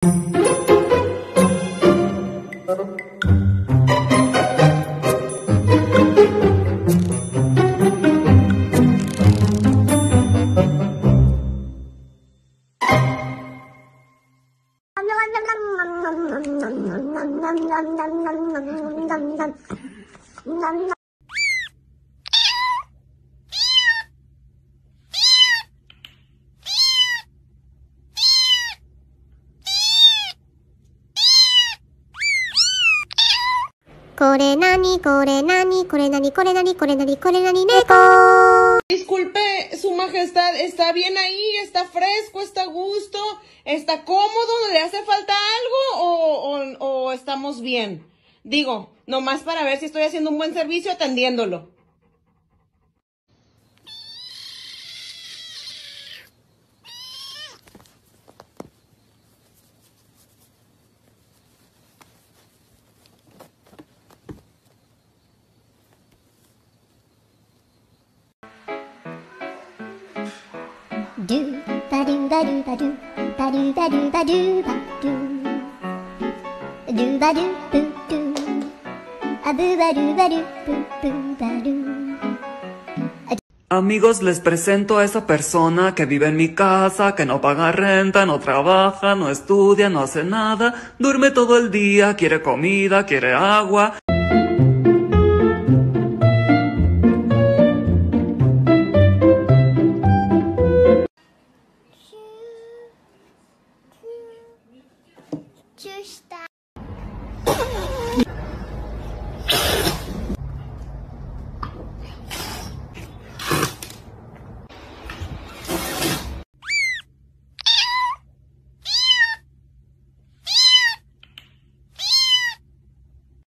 これなにこれなにこれなにこれなにこれなにこれなに猫。 Disculpe, Su Majestad, ¿está bien ahí? ¿Está fresco? ¿Está a gusto? ¿Está cómodo? ¿Le hace falta algo? ¿O estamos bien? Digo, nomás para ver si estoy haciendo un buen servicio atendiéndolo. Do ba do ba do ba do ba do ba do ba do ba do ba do boo do a boo ba do boo boo ba do. Amigos, les presento a esa persona que vive en mi casa, que no paga renta, no trabaja, no estudia, no hace nada, duerme todo el día, quiere comida, quiere agua.